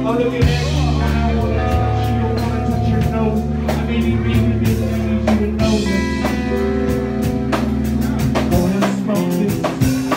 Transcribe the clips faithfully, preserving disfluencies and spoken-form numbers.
look at that. I wanna touch you, I wanna touch your nose. I may be being this, I need you to know that. I wanna smoke this.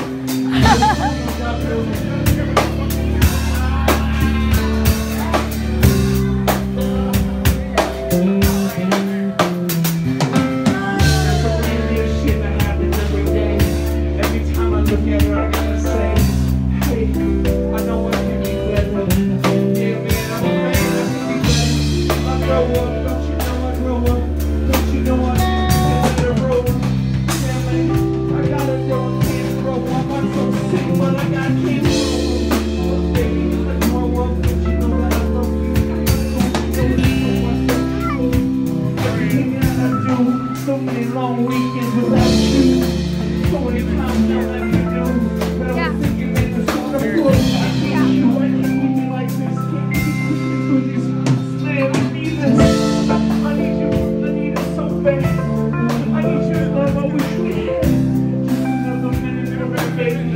So many long weekends without you. So many times I let me do. But I was thinking, man, the song of course I can't you. I can't keep me like this. Can't keep me through this. Man, I need this. I need you. I need it so bad. I need your love. I wish we had just another minute of it, baby.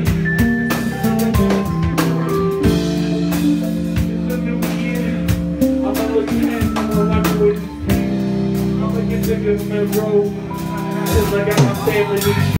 It's a new year. I'm gonna look at it. I'm gonna walk with you. I'm gonna get to this road. I got my family.